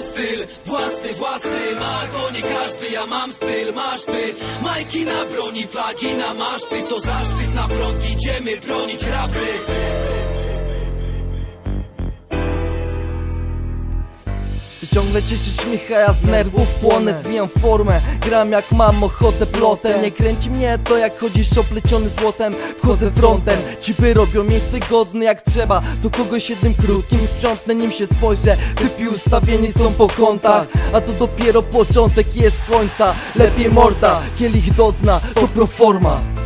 styl, własny, ma go nie każdy. Ja mam styl, masz ty. Majki na broni, flagi na maszty. To zaszczyt na front, idziemy bronić rapy. Ty ciągle cieszysz śmiecha, ja z nerwów płonę. Wbijam formę, gram jak mam ochotę plotem. Nie kręci mnie to jak chodzisz opleciony złotem. Wchodzę frontem, cipy robią miejsce godne jak trzeba. Do kogoś jednym krótkim sprzątnę, nim się spojrzę. Typi ustawieni są po kątach, a to dopiero początek jest końca. Lepiej morda, kielich do dna, to proforma.